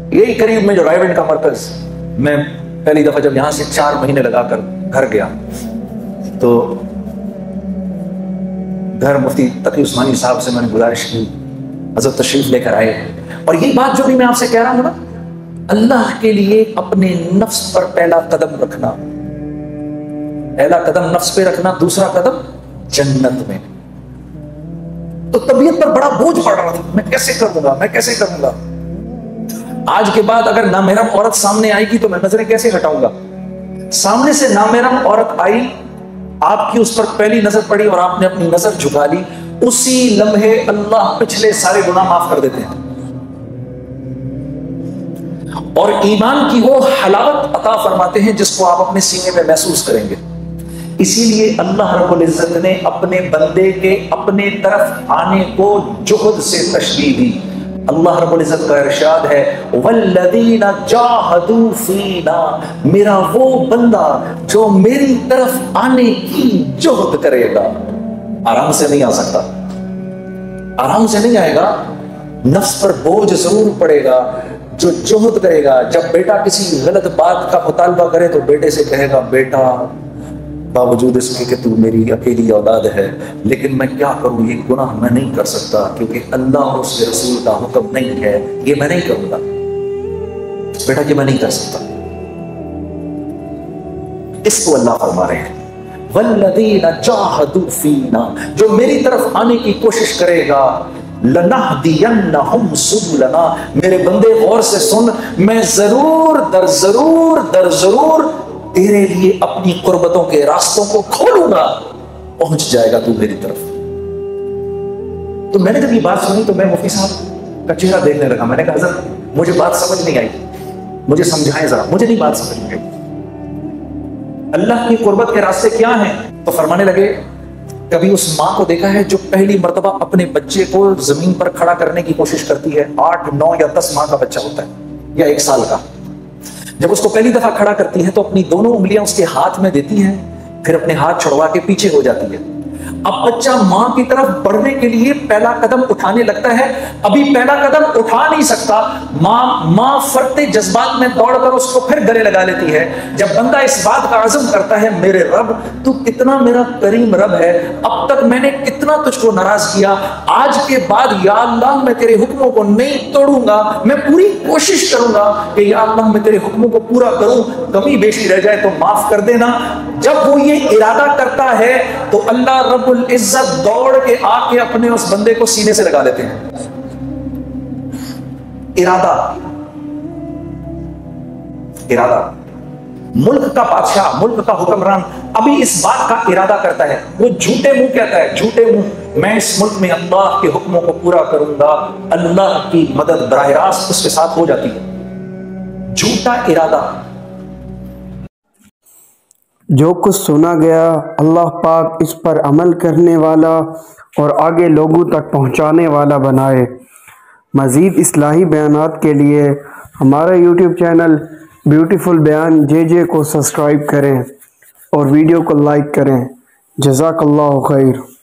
یہی قریب میں جو رائیونڈ کا مرکز، میں پہلی دفعہ جب یہاں سے 4 مہینے لگا کر گھر گیا تو گھر مفتی تقی عثمانی صاحب سے میں نے گزارش کی حضرت تشریف لے کر آئے، اور یہ بات جو بھی میں آپ سے کہہ رہا ہوں نا، اللہ کے لیے اپنے نفس پر پہلا قدم رکھنا، پہلا قدم نفس پہ رکھنا، دوسرا قدم جنت میں. تو طبیعت پر بڑا بوجھ پڑ رہا تھا، میں کیسے کروں گا، میں کیسے کروں گا. آج کے بعد اگر نامحرم عورت سامنے آئے گی تو میں نظریں کیسے ہٹاؤں گا. سامنے سے نامحرم عورت آئی، آپ کی اس پر پہلی نظر پڑی اور آپ نے اپنی نظر جھکا لی، اسی لمحے اللہ پچھلے سارے گناہ معاف کر دیتے ہیں اور ایمان کی وہ حلاوت عطا فرماتے ہیں جس کو آپ اپنے سینے میں محسوس کریں گے. اسی لیے اللہ رب العزت نے اپنے بندے کے اپنے طرف آنے کو جہد سے تشبیہ دی. اللہ رب العزت کا ارشاد ہے والذین جاہدوا فینا، میرا وہ بندہ جو میری طرف آنے کی جہد کرے گا. آرام سے نہیں آ سکتا، آرام سے نہیں آئے گا، نفس پر بوجھ ضرور پڑے گا. جو جہد کرے گا، جب بیٹا کسی غلط بات کا مطالبہ کرے تو بیٹے سے کہے گا بیٹا باوجود اس کے کہ تو میری اکیلی اولاد ہے لیکن میں کیا کروں، یہ گناہ میں نہیں کر سکتا کیونکہ اللہ اور اس کے رسول کا حکم نہیں ہے، یہ میں نہیں کروں گا بیٹا، یہ میں نہیں کر سکتا. اس کو اللہ فرما رہے ہیں والذین جاہدوا فینا، جو میری طرف آنے کی کوشش کرے گا، لنہدینہم سبلنا، میرے بندے غور سے سن، میں ضرور در ضرور تیرے لیے اپنی قربتوں کے راستوں کو کھولوں گا، پہنچ جائے گا تو میری طرف. تو میں نے جب یہ بات سنی تو میں مفتی صاحب کا چہرہ دیکھنے لگا. میں نے کہا حضرت مجھے بات سمجھ نہیں آئی، مجھے سمجھائیں ذرا، مجھے نہیں بات سمجھ میں آئی. اللہ کی قربت کے راستے کیا ہیں؟ تو فرمانے لگے کبھی اس ماں کو دیکھا ہے جو پہلی مرتبہ اپنے بچے کو زمین پر کھڑا کرنے کی کوشش کرتی ہے، 8 9 یا 10 ماہ کا بچہ ہوتا ہے یا 1 سال کا. جب اس کو پہلی دفعہ کھڑا کرتی ہے تو اپنی دونوں انگلیاں اس کے ہاتھ میں دیتی ہیں، پھر اپنے ہاتھ چھڑوا کے پیچھے ہو جاتی ہے. اب بچہ ماں کی طرف بڑھنے کے لیے پہلا قدم اٹھانے لگتا ہے، ابھی پہلا قدم اٹھا نہیں سکتا، ماں فرتے جذبات میں دوڑ کر اس کو پھر گلے لگا لیتی ہے. جب بندہ اس بات کا عزم کرتا ہے میرے رب تو کتنا میرا کریم رب ہے، اب تک میں نے کتنا تجھ کو ناراض کیا، آج کے بعد یا اللہ میں تیرے حکموں کو نہیں توڑوں گا، میں پوری کوشش کروں گا کہ یا اللہ میں تیرے حکموں کو پورا کروں، کمی بیشی رہ جائے تو معاف کر دینا. جب وہ یہ ارادہ کرتا ہے تو اللہ رب العزت دوڑ کے آ کے اپنے اس بندے کو سینے سے لگا لیتے ہیں. ارادہ ملک کا بادشاہ، ملک کا حکمران ابھی اس بات کا ارادہ کرتا ہے، وہ جھوٹے منہ کہتا ہے، جھوٹے منہ میں اس ملک میں اللہ کے حکموں کو پورا کروں گا، اللہ کی مدد براہ راست اس کے ساتھ ہو جاتی ہے. جھوٹا ارادہ. جو کچھ سنا گیا اللہ پاک اس پر عمل کرنے والا اور آگے لوگوں تک پہنچانے والا بنائے. مزید اصلاحی بیانات کے لیے ہمارا یوٹیوب چینل بیوٹیفل بیان جے کو سبسکرائب کریں اور ویڈیو کو لائک کریں. جزاک اللہ خیر.